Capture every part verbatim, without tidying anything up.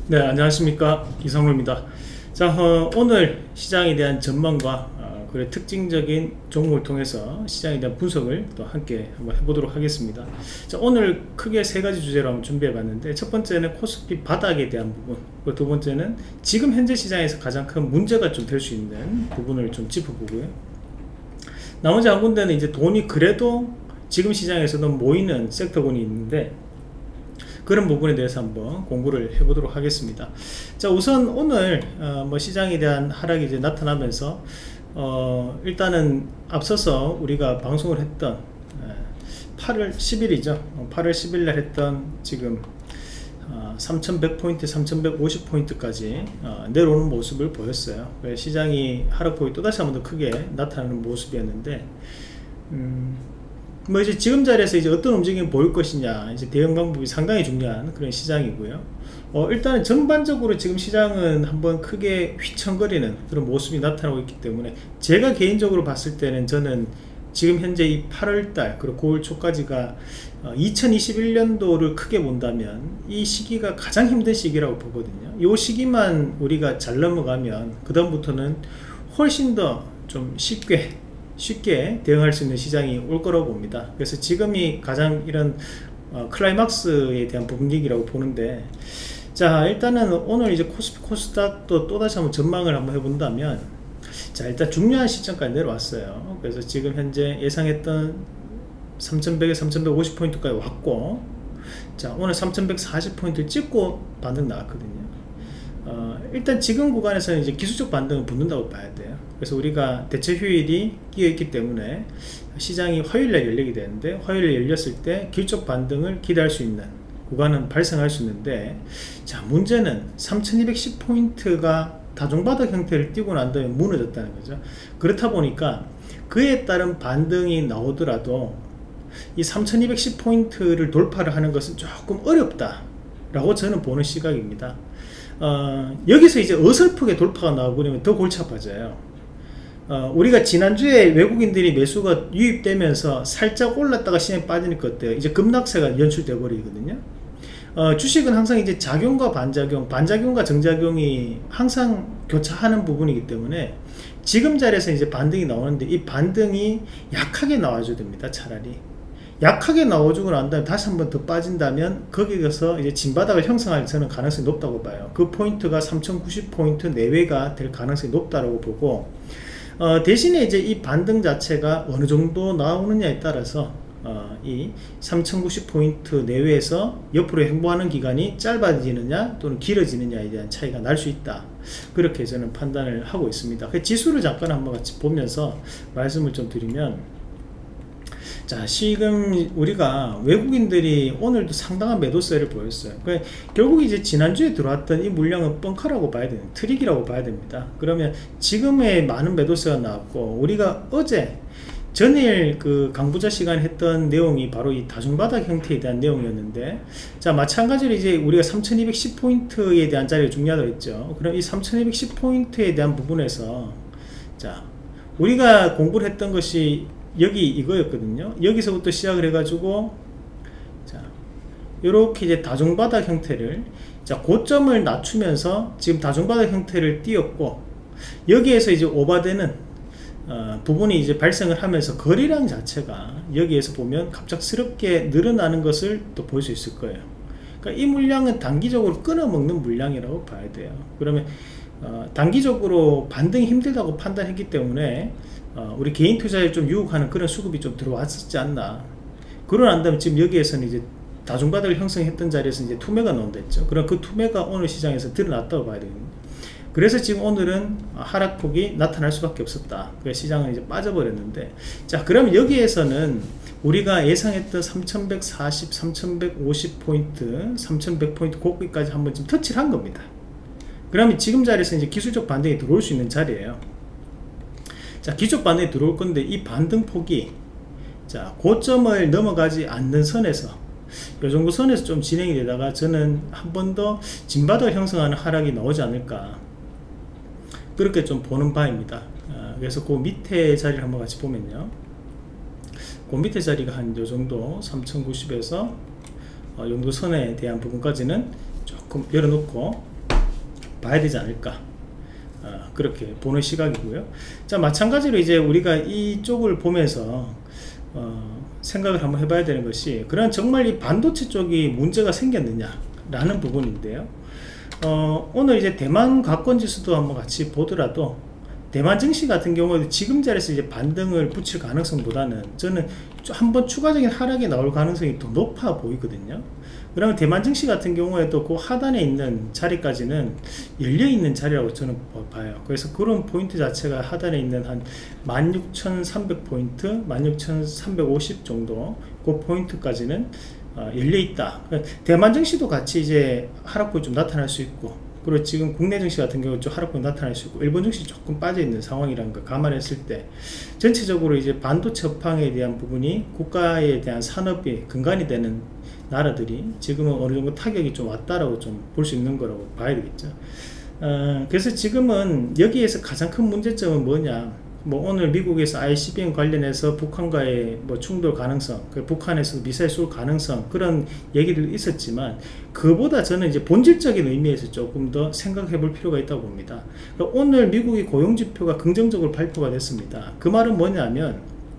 네, 안녕하십니까, 이성로입니다. 자, 어, 오늘 시장에 대한 전망과 어, 그리고 특징적인 종목을 통해서 시장에 대한 분석을 또 함께 한번 해보도록 하겠습니다. 자, 오늘 크게 세 가지 주제로 한번 준비해 봤는데, 첫 번째는 코스피 바닥에 대한 부분, 그리고 두 번째는 지금 현재 시장에서 가장 큰 문제가 좀 될 수 있는 부분을 좀 짚어보고요. 나머지 한 군데는 이제 돈이 그래도 지금 시장에서는 모이는 섹터군이 있는데, 그런 부분에 대해서 한번 공부를 해보도록 하겠습니다. 자, 우선 오늘 어, 뭐 시장에 대한 하락이 이제 나타나면서 어, 일단은 앞서서 우리가 방송을 했던 팔월 십일이죠. 팔월 십일 날 했던 지금 어, 삼천백 포인트, 삼천백오십 포인트까지 어, 내려오는 모습을 보였어요. 시장이 하락폭이 또다시 한번 더 크게 나타나는 모습이었는데, 음, 뭐 이제 지금 자리에서 이제 어떤 움직임이 보일 것이냐, 이제 대응 방법이 상당히 중요한 그런 시장이고요. 어, 일단은 전반적으로 지금 시장은 한번 크게 휘청거리는 그런 모습이 나타나고 있기 때문에, 제가 개인적으로 봤을 때는 저는 지금 현재 이 팔월달 그리고 구월 초까지가 어, 이천이십일 년도를 크게 본다면 이 시기가 가장 힘든 시기라고 보거든요. 이 시기만 우리가 잘 넘어가면 그 다음부터는 훨씬 더 좀 쉽게 쉽게 대응할 수 있는 시장이 올 거라고 봅니다. 그래서 지금이 가장 이런 어, 클라이막스에 대한 분위기라고 보는데, 자, 일단은 오늘 이제 코스피 코스닥도 또다시 한번 전망을 한번 해본다면, 자, 일단 중요한 시점까지 내려왔어요. 그래서 지금 현재 예상했던 삼천백에 삼천백오십 포인트까지 왔고, 자, 오늘 삼천백사십 포인트를 찍고 반등 나왔거든요. 어, 일단 지금 구간에서는 이제 기술적 반등을 붙는다고 봐야 돼요. 그래서 우리가 대체 휴일이 끼어 있기 때문에 시장이 화요일날 열리게 되는데, 화요일에 열렸을 때 기술적 반등을 기대할 수 있는 구간은 발생할 수 있는데, 자, 문제는 삼천이백십 포인트가 다중바닥 형태를 띄고 난 다음에 무너졌다는 거죠. 그렇다 보니까 그에 따른 반등이 나오더라도 이 삼천이백십 포인트를 돌파를 하는 것은 조금 어렵다 라고 저는 보는 시각입니다. 어, 여기서 이제 어설프게 돌파가 나오면 더 골치 아파져요. 어, 우리가 지난주에 외국인들이 매수가 유입되면서 살짝 올랐다가 시장에 빠지니까 어때요? 이제 급락세가 연출돼 버리거든요. 어, 주식은 항상 이제 작용과 반작용, 반작용과 정작용이 항상 교차하는 부분이기 때문에, 지금 자리에서 이제 반등이 나오는데 이 반등이 약하게 나와줘야 됩니다. 차라리 약하게 나와주고 난 다음에 다시 한번 더 빠진다면 거기에서 이제 진바닥을 형성할 저는 가능성이 높다고 봐요. 그 포인트가 삼천구십 포인트 내외가 될 가능성이 높다고 보고, 어, 대신에 이제 이 반등 자체가 어느 정도 나오느냐에 따라서 어, 이 삼천구십 포인트 내외에서 옆으로 행보하는 기간이 짧아지느냐 또는 길어지느냐에 대한 차이가 날 수 있다, 그렇게 저는 판단을 하고 있습니다. 그 지수를 잠깐 한번 같이 보면서 말씀을 좀 드리면, 자, 지금 우리가 외국인들이 오늘도 상당한 매도세를 보였어요. 그러니까 결국 이제 지난주에 들어왔던 이 물량은 뻥카라고 봐야 되는, 트릭이라고 봐야 됩니다. 그러면 지금의 많은 매도세가 나왔고, 우리가 어제 전일 그 강부자 시간에 했던 내용이 바로 이 다중바닥 형태에 대한 내용이었는데, 자, 마찬가지로 이제 우리가 삼천이백십 포인트에 대한 자리가 중요하다고 했죠. 그럼 이 삼천이백십 포인트에 대한 부분에서, 자, 우리가 공부를 했던 것이 여기 이거였거든요. 여기서부터 시작을 해가지고, 자, 요렇게 이제 다중바닥 형태를, 자, 고점을 낮추면서 지금 다중바닥 형태를 띄었고, 여기에서 이제 오버되는 어, 부분이 이제 발생을 하면서 거래량 자체가 여기에서 보면 갑작스럽게 늘어나는 것을 또 볼 수 있을 거예요. 그러니까 이 물량은 단기적으로 끊어먹는 물량이라고 봐야 돼요. 그러면 어, 단기적으로 반등이 힘들다고 판단했기 때문에 어, 우리 개인 투자에 좀 유혹하는 그런 수급이 좀 들어왔었지 않나. 그러고 난 다음에 지금 여기에서는 이제 다중바닥을 형성했던 자리에서 이제 투매가 나온다 했죠. 그럼 그 투매가 오늘 시장에서 드러났다고 봐야 되거든요. 그래서 지금 오늘은 하락폭이 나타날 수밖에 없었다. 그래서 시장은 이제 빠져버렸는데, 자, 그럼 여기에서는 우리가 예상했던 삼천백사십, 삼천백오십 포인트, 삼천백 포인트 고기까지 한번 좀 터치를 한 겁니다. 그러면 지금 자리에서 이제 기술적 반등이 들어올 수 있는 자리예요. 자, 기술적 반등이 들어올 건데, 이 반등 폭이, 자, 고점을 넘어가지 않는 선에서, 이 정도 선에서 좀 진행이 되다가 저는 한 번 더 진바닥을 형성하는 하락이 나오지 않을까, 그렇게 좀 보는 바입니다. 어, 그래서 그 밑에 자리를 한번 같이 보면요, 그 밑에 자리가 한 요 정도 삼천구십에서 어, 용도선에 대한 부분까지는 조금 열어놓고, 봐야 되지 않을까, 어, 그렇게 보는 시각이고요. 자, 마찬가지로 이제 우리가 이쪽을 보면서 어, 생각을 한번 해봐야 되는 것이, 그런 정말 이 반도체 쪽이 문제가 생겼느냐 라는 부분인데요. 어, 오늘 이제 대만 가권지수도 한번 같이 보더라도, 대만 증시 같은 경우에도 지금 자리에서 이제 반등을 붙일 가능성보다는 저는 한번 추가적인 하락이 나올 가능성이 더 높아 보이거든요. 그러면 대만 증시 같은 경우에도 그 하단에 있는 자리까지는 열려있는 자리라고 저는 봐요. 그래서 그런 포인트 자체가 하단에 있는 한 만 육천삼백 포인트, 만 육천삼백오십 정도 그 포인트까지는 어, 열려있다. 대만 증시도 같이 이제 하락폭이 좀 나타날 수 있고, 그리고 지금 국내 증시 같은 경우 좀 하락폭이 나타날 수 있고, 일본 증시 조금 빠져있는 상황이라는 걸 감안했을 때, 전체적으로 이제 반도체 업황에 대한 부분이 국가에 대한 산업이 근간이 되는 나라들이 지금은 어느 정도 타격이 좀 왔다라고 좀 볼 수 있는 거라고 봐야 되겠죠. 어, 그래서 지금은 여기에서 가장 큰 문제점은 뭐냐, 뭐 오늘 미국에서 아이씨비엠 관련해서 북한과의 뭐 충돌 가능성, 그 북한에서 미사일 쏠 가능성, 그런 얘기도 있었지만, 그보다 저는 이제 본질적인 의미에서 조금 더 생각해 볼 필요가 있다고 봅니다. 그러니까 오늘 미국의 고용지표가 긍정적으로 발표가 됐습니다. 그 말은 뭐냐면,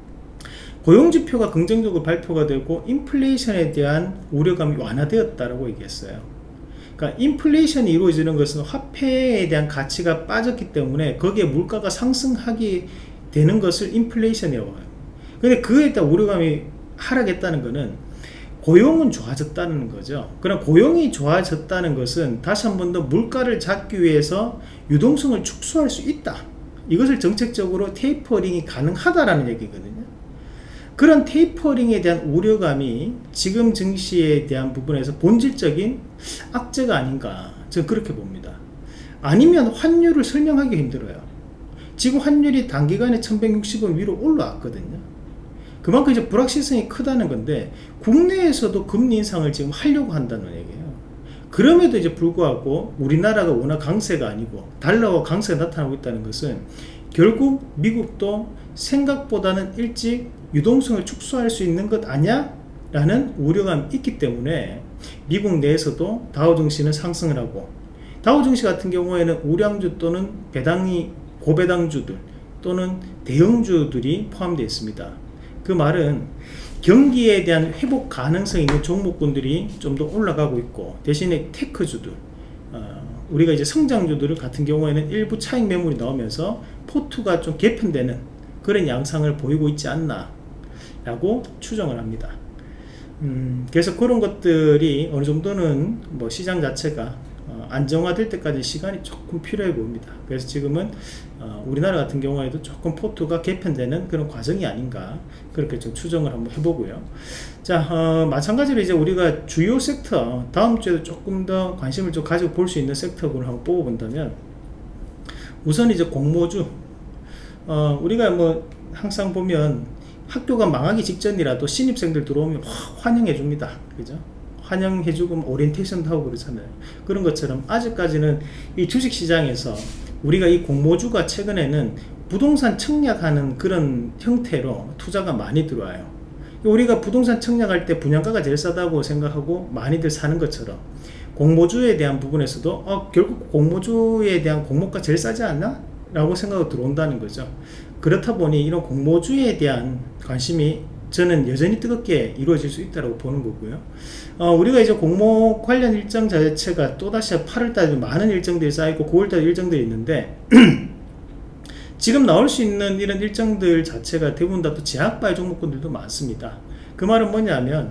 고용지표가 긍정적으로 발표가 되고 인플레이션에 대한 우려감이 완화되었다라고 얘기했어요. 그러니까 인플레이션이 이루어지는 것은 화폐에 대한 가치가 빠졌기 때문에 거기에 물가가 상승하게 되는 것을 인플레이션이라고 해요. 근데 그에 대한 우려감이 하락했다는 것은 고용은 좋아졌다는 거죠. 그럼 고용이 좋아졌다는 것은 다시 한 번 더 물가를 잡기 위해서 유동성을 축소할 수 있다, 이것을 정책적으로 테이퍼링이 가능하다라는 얘기거든요. 그런 테이퍼링에 대한 우려감이 지금 증시에 대한 부분에서 본질적인 악재가 아닌가, 저는 그렇게 봅니다. 아니면 환율을 설명하기 힘들어요. 지금 환율이 단기간에 천백육십 원 위로 올라왔거든요. 그만큼 이제 불확실성이 크다는 건데, 국내에서도 금리 인상을 지금 하려고 한다는 얘기예요. 그럼에도 이제 불구하고 우리나라가 워낙 강세가 아니고 달러와 강세가 나타나고 있다는 것은, 결국 미국도 생각보다는 일찍 유동성을 축소할 수 있는 것 아니야? 라는 우려감이 있기 때문에 미국 내에서도 다우증시는 상승을 하고, 다우증시 같은 경우에는 우량주 또는 배당이 고배당주들 또는 대형주들이 포함되어 있습니다. 그 말은 경기에 대한 회복 가능성이 있는 종목군들이 좀 더 올라가고 있고, 대신에 테크주들, 어, 우리가 이제 성장주들 같은 경우에는 일부 차익 매물이 나오면서 포트가 좀 개편되는 그런 양상을 보이고 있지 않나 라고 추정을 합니다. 음, 그래서 그런 것들이 어느 정도는 뭐 시장 자체가 어, 안정화될 때까지 시간이 조금 필요해 보입니다. 그래서 지금은 어, 우리나라 같은 경우에도 조금 포트가 개편되는 그런 과정이 아닌가, 그렇게 좀 추정을 한번 해보고요. 자, 어, 마찬가지로 이제 우리가 주요 섹터, 다음 주에도 조금 더 관심을 좀 가지고 볼 수 있는 섹터군을 한번 뽑아본다면, 우선 이제 공모주, 어, 우리가 뭐 항상 보면 학교가 망하기 직전이라도 신입생들 들어오면 환영해 줍니다. 그죠? 환영해주고 오리엔테이션도 하고 그러잖아요. 그런 것처럼 아직까지는 이 주식시장에서 우리가 이 공모주가 최근에는 부동산 청약하는 그런 형태로 투자가 많이 들어와요. 우리가 부동산 청약할 때 분양가가 제일 싸다고 생각하고 많이들 사는 것처럼, 공모주에 대한 부분에서도 어, 결국 공모주에 대한 공모가 제일 싸지 않나? 라고 생각이 들어온다는 거죠. 그렇다 보니 이런 공모주에 대한 관심이 저는 여전히 뜨겁게 이루어질 수 있다고 보는 거고요. 어, 우리가 이제 공모 관련 일정 자체가 또다시 팔월달에 많은 일정들이 쌓이고 구월달 일정들이 있는데 지금 나올 수 있는 이런 일정들 자체가 대부분 다 또 제약바이오 종목군들도 많습니다. 그 말은 뭐냐면,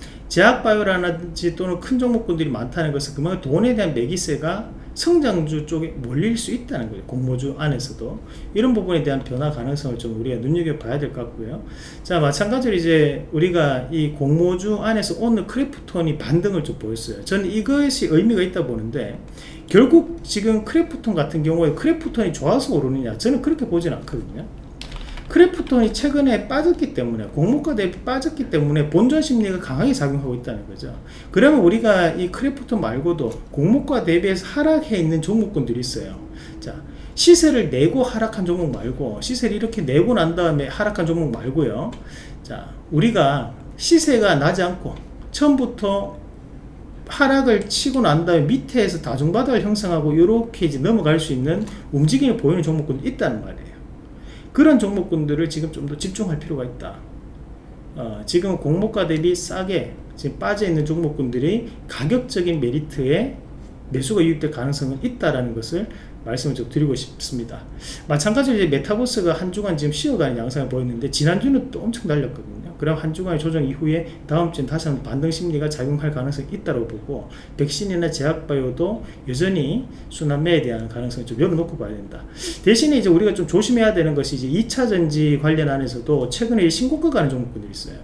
제약바이오라든지 또는 큰 종목군들이 많다는 것은 그만큼 돈에 대한 매기세가 성장주 쪽에 몰릴 수 있다는 거예요. 공모주 안에서도 이런 부분에 대한 변화 가능성을 좀 우리가 눈여겨봐야 될 것 같고요. 자, 마찬가지로 이제 우리가 이 공모주 안에서 오늘 크래프톤이 반등을 좀 보였어요. 저는 이것이 의미가 있다 보는데, 결국 지금 크래프톤 같은 경우에 크래프톤이 좋아서 오르느냐, 저는 그렇게 보진 않거든요. 크래프톤이 최근에 빠졌기 때문에, 공모가 대비 빠졌기 때문에 본전 심리가 강하게 작용하고 있다는 거죠. 그러면 우리가 이 크래프톤 말고도 공모가 대비해서 하락해 있는 종목군들이 있어요. 자, 시세를 내고 하락한 종목 말고, 시세를 이렇게 내고 난 다음에 하락한 종목 말고요. 자, 우리가 시세가 나지 않고 처음부터 하락을 치고 난 다음에 밑에서 다중바닥을 형성하고 이렇게 이제 넘어갈 수 있는 움직임을 보이는 종목군이 있다는 말이에요. 그런 종목군들을 지금 좀 더 집중할 필요가 있다. 어, 지금 공모가 대비 싸게 지금 빠져있는 종목군들이 가격적인 메리트에 매수가 유입될 가능성은 있다라는 것을 말씀을 좀 드리고 싶습니다. 마찬가지로 이제 메타버스가 한 주간 지금 쉬어가는 양상을 보였는데 지난주는 또 엄청 날렸거든요. 그럼 한 주간의 조정 이후에 다음 주는 다시 한번 반등 심리가 작용할 가능성이 있다고 보고, 백신이나 제약바이오도 여전히 순환매에 대한 가능성을 좀 열어놓고 봐야 된다. 대신에 이제 우리가 좀 조심해야 되는 것이 이제 이 차 전지 관련 안에서도 최근에 신고가 가는 종목군들이 있어요.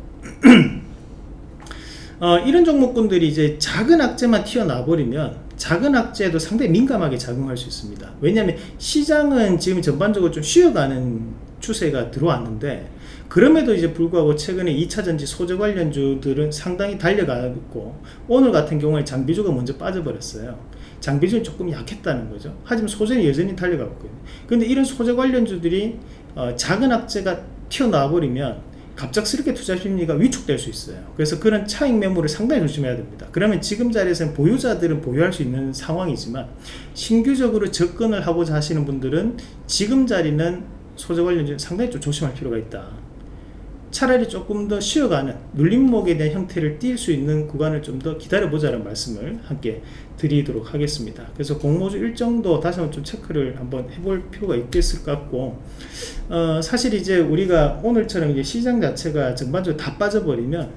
어, 이런 종목군들이 이제 작은 악재만 튀어나와 버리면 작은 악재에도 상당히 민감하게 작용할 수 있습니다. 왜냐하면 시장은 지금 전반적으로 좀 쉬어가는 추세가 들어왔는데, 그럼에도 이제 불구하고 최근에 이 차 전지 소재 관련주들은 상당히 달려가고, 오늘 같은 경우에 장비주가 먼저 빠져버렸어요. 장비주는 조금 약했다는 거죠. 하지만 소재는 여전히 달려가고 있거든요. 근데 이런 소재 관련주들이 어, 작은 악재가 튀어나와 버리면 갑작스럽게 투자 심리가 위축될 수 있어요. 그래서 그런 차익 매물을 상당히 조심해야 됩니다. 그러면 지금 자리에서는 보유자들은 보유할 수 있는 상황이지만, 신규적으로 접근을 하고자 하시는 분들은 지금 자리는 소재 관련주 상당히 좀 조심할 필요가 있다. 차라리 조금 더 쉬어가는 눌림목에 대한 형태를 띌 수 있는 구간을 좀 더 기다려보자는 말씀을 함께 드리도록 하겠습니다. 그래서 공모주 일정도 다시 한번 좀 체크를 한번 해볼 필요가 있겠을 것 같고, 어, 사실 이제 우리가 오늘처럼 이제 시장 자체가 전반적으로 다 빠져버리면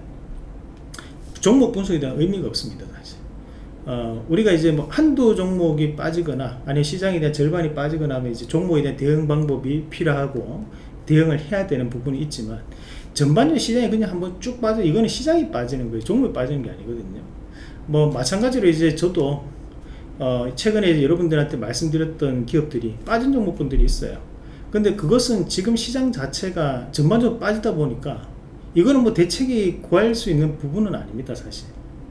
종목 분석에 대한 의미가 없습니다. 사실 어, 우리가 이제 뭐 한두 종목이 빠지거나 아니면 시장에 대한 절반이 빠지거나 하면 이제 종목에 대한 대응 방법이 필요하고 대응을 해야 되는 부분이 있지만, 전반적인 시장이 그냥 한번 쭉 빠져, 이거는 시장이 빠지는 거예요. 종목이 빠지는 게 아니거든요. 뭐 마찬가지로 이제 저도 어 최근에 이제 여러분들한테 말씀드렸던 기업들이 빠진 종목군들이 있어요. 근데 그것은 지금 시장 자체가 전반적으로 빠지다 보니까 이거는 뭐 대책이 구할 수 있는 부분은 아닙니다. 사실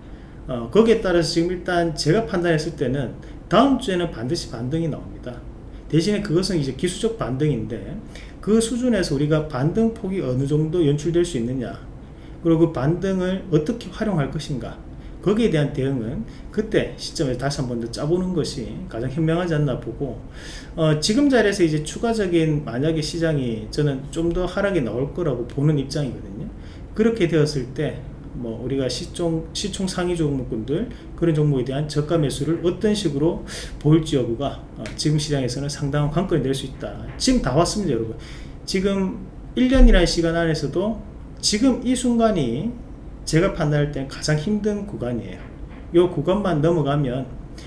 어 거기에 따라서 지금 일단 제가 판단했을 때는 다음 주에는 반드시 반등이 나옵니다. 대신에 그것은 이제 기술적 반등인데, 그 수준에서 우리가 반등 폭이 어느 정도 연출될 수 있느냐, 그리고 그 반등을 어떻게 활용할 것인가, 거기에 대한 대응은 그때 시점에 다시 한 번 더 짜보는 것이 가장 현명하지 않나 보고, 어, 지금 자리에서 이제 추가적인 만약에 시장이 저는 좀 더 하락이 나올 거라고 보는 입장이거든요. 그렇게 되었을 때 뭐 우리가 시총, 시총 상위 종목군들, 그런 종목에 대한 저가 매수를 어떤 식으로 보일지 여부가 어, 지금 시장에서는 상당한 관건이 될 수 있다. 지금 다 왔습니다, 여러분. 지금 일 년이라는 시간 안에서도 지금 이 순간이 제가 판단할 때는 가장 힘든 구간이에요. 이 구간만 넘어가면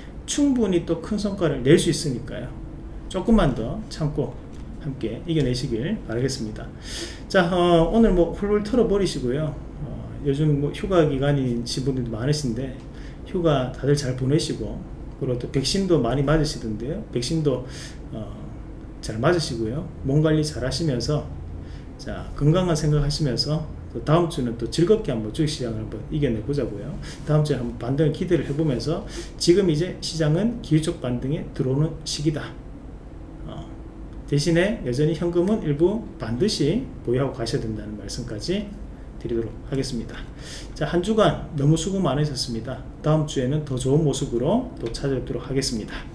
충분히 또 큰 성과를 낼 수 있으니까요. 조금만 더 참고 함께 이겨내시길 바라겠습니다. 자, 어, 오늘 뭐 훌훌 털어버리시고요. 어, 요즘 뭐 휴가 기간인 분들도 많으신데 휴가 다들 잘 보내시고, 그리고 또 백신도 많이 맞으시던데요. 백신도 어, 잘 맞으시고요. 몸 관리 잘 하시면서, 자, 건강한 생각하시면서 또 다음 주는 또 즐겁게 한번 주식시장을 한번 이겨내 보자고요. 다음 주에 한번 반등을 기대를 해보면서, 지금 이제 시장은 기술적 반등에 들어오는 시기다. 어, 대신에 여전히 현금은 일부 반드시 보유하고 가셔야 된다는 말씀까지 드리도록 하겠습니다. 자, 한 주간 너무 수고 많으셨습니다. 다음 주에는 더 좋은 모습으로 또 찾아뵙도록 하겠습니다.